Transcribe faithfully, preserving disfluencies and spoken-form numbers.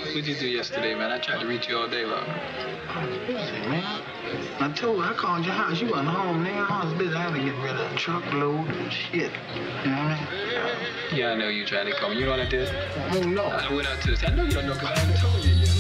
What'd you do yesterday, man? I tried to reach you all day long. Hey, man. I told you, I called your house. You wasn't home, nigga. I was busy. I had to get rid of a truckload and shit. You know what I mean? Yeah, I know you tried to call me. You know what I did? Oh, no. I went out to the... I know you don't know because I haven't told you yet.